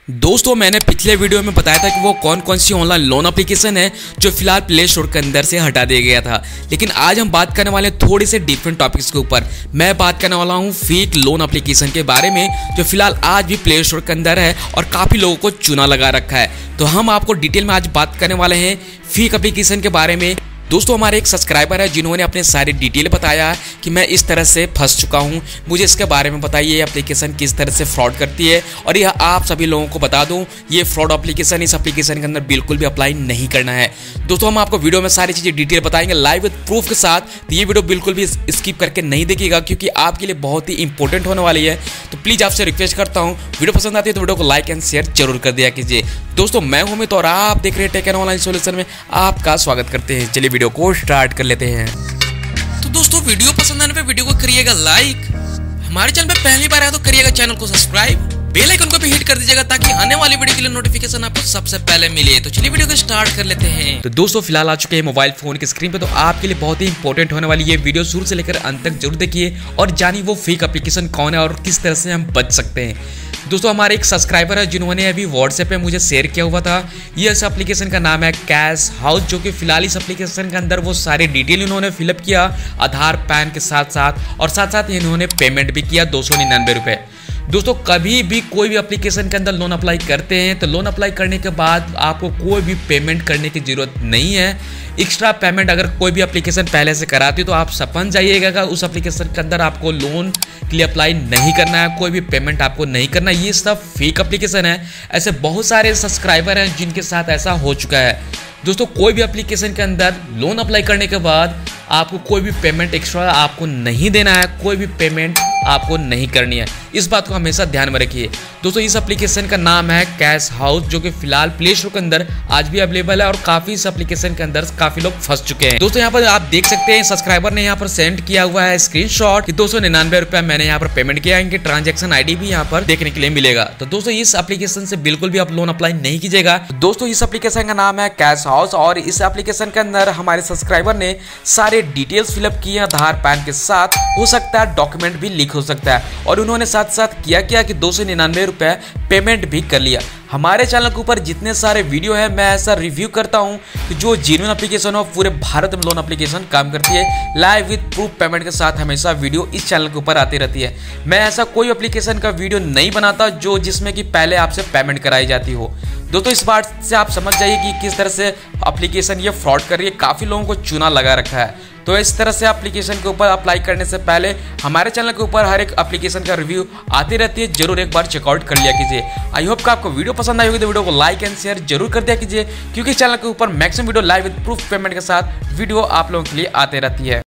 दोस्तों मैंने पिछले वीडियो में बताया था कि वो कौन कौन सी ऑनलाइन लोन एप्लीकेशन है जो फिलहाल प्ले स्टोर के अंदर से हटा दिया गया था। लेकिन आज हम बात करने वाले हैं थोड़े से डिफरेंट टॉपिक्स के ऊपर। मैं बात करने वाला हूँ फेक लोन एप्लीकेशन के बारे में जो फिलहाल आज भी प्ले स्टोर के अंदर है और काफ़ी लोगों को चूना लगा रखा है। तो हम आपको डिटेल में आज बात करने वाले हैं फेक एप्लीकेशन के बारे में। दोस्तों हमारे एक सब्सक्राइबर है जिन्होंने अपने सारे डिटेल बताया कि मैं इस तरह से फंस चुका हूं, मुझे इसके बारे में बताइए ये एप्लीकेशन किस तरह से फ्रॉड करती है। और यह आप सभी लोगों को बता दूं ये फ्रॉड एप्लीकेशन इस एप्लीकेशन के अंदर बिल्कुल भी अप्लाई नहीं करना है। दोस्तों हम आपको वीडियो में सारी चीज़ें डिटेल बताएंगे लाइव विद प्रूफ के साथ। तो ये वीडियो बिल्कुल भी स्किप करके नहीं देखिएगा क्योंकि आपके लिए बहुत ही इंपॉर्टेंट होने वाली है। तो प्लीज़ आपसे रिक्वेस्ट करता हूँ वीडियो पसंद आती है तो वीडियो को लाइक एंड शेयर जरूर कर दिया कीजिए। दोस्तों मैं हूं अमित और आप देख रहे हैं टेक एंड ऑनलाइन सॉल्यूशन में आपका स्वागत करते हैं। चलिए वीडियो को स्टार्ट कर लेते हैं। तो दोस्तों वीडियो पसंद आने पे वीडियो को करिएगा लाइक, हमारे चैनल पे पहली बार आया तो करिएगा चैनल को सब्सक्राइब, बेल आइकन को भी हिट कर दीजिएगा ताकि आने वाली वीडियो के लिए नोटिफिकेशन आपको सबसे पहले मिले। तो चलिए वीडियो को स्टार्ट कर लेते हैं। तो दोस्तों फिलहाल आ चुके हैं मोबाइल फोन की स्क्रीन पे, तो आपके लिए बहुत ही इंपॉर्टेंट होने वाली ये वीडियो शुरू से लेकर अंत तक जरूर देखिए और जानिए वो फेक एप्लीकेशन कौन है और किस तरह से हम बच सकते हैं। दोस्तों हमारे एक सब्सक्राइबर है जिन्होंने अभी व्हाट्सएप पे मुझे शेयर किया हुआ था। ये इस एप्लीकेशन का नाम है कैश हाउस, जो कि फिलहाल इस एप्लीकेशन के अंदर वो सारे डिटेल इन्होंने फिलअप किया आधार पैन के साथ साथ, और साथ साथ इन्होंने पेमेंट भी किया 299 रुपये। दोस्तों कभी भी कोई भी एप्लीकेशन के अंदर लोन अप्लाई करते हैं तो लोन अप्लाई करने के बाद आपको कोई भी पेमेंट करने की ज़रूरत नहीं है। एक्स्ट्रा पेमेंट अगर कोई भी एप्लीकेशन पहले से कराती हो तो आप समझ जाइएगा कि उस एप्लीकेशन के अंदर आपको लोन के लिए अप्लाई नहीं करना है, कोई भी पेमेंट आपको नहीं करना है। ये सब फेक एप्लीकेशन है। ऐसे बहुत सारे सब्सक्राइबर हैं जिनके साथ ऐसा हो चुका है। दोस्तों कोई भी एप्लीकेशन के अंदर लोन अप्लाई करने के बाद आपको कोई भी पेमेंट एक्स्ट्रा आपको नहीं देना है, कोई भी पेमेंट आपको नहीं करनी है। इस बात को हमेशा ध्यान में रखिए। दोस्तों इस एप्लीकेशन का नाम है कैश हाउस, जो कि फिलहाल प्ले स्टोर के अंदर आज भी अवेलेबल है और काफी इस एप्लीकेशन के अंदर काफी लोग फंस चुके हैं। दोस्तों यहाँ पर आप देख सकते हैं सब्सक्राइबर ने यहाँ पर सेंड किया हुआ है स्क्रीनशॉट कि 299 रुपया मैंने यहाँ पर पेमेंट किया। इनके ट्रांजेक्शन आईडी भी यहाँ पर देखने के लिए मिलेगा। तो दोस्तों इस एप्लीकेशन से बिल्कुल भी आप लोन अप्लाई नहीं कीजिएगा। दोस्तों इस एप्लीकेशन का नाम है कैश हाउस और इस एप्लीकेशन के अंदर हमारे सब्सक्राइबर ने सारे डिटेल्स फिलअप किए आधार पैन के साथ, हो सकता है डॉक्यूमेंट भी लीक हो सकता है, और उन्होंने साथ साथ किया कि 299 रुपये पेमेंट भी कर लिया। हमारे चैनल के ऊपर जितने सारे वीडियो है मैं ऐसा रिव्यू करता हूं कि जो जेन्युइन एप्लीकेशन हो पूरे भारत में लोन एप्लीकेशन काम करती है। लाइव विद प्रूफ पेमेंट के साथ हमेशा वीडियो इस चैनल के ऊपर आती रहती है। मैं ऐसा कोई एप्लीकेशन का वीडियो नहीं बनाता जो जिसमें कि पहले आपसे पेमेंट कराई जाती हो। दोस्तों इस बात से आप समझ जाइए कि किस तरह से एप्लीकेशन ये फ्रॉड कर रही है। काफ़ी लोगों को चूना लगा रखा है। तो इस तरह से एप्लीकेशन के ऊपर अप्लाई करने से पहले हमारे चैनल के ऊपर हर एक एप्लीकेशन का रिव्यू आती रहती है, जरूर एक बार चेकआउट कर लिया कीजिए। आई होप कि आपको वीडियो पसंद आई होगी तो वीडियो को लाइक एंड शेयर जरूर कर दिया कीजिए क्योंकि चैनल के ऊपर maximum video live with proof payment के साथ वीडियो आप लोगों के लिए आते रहती है।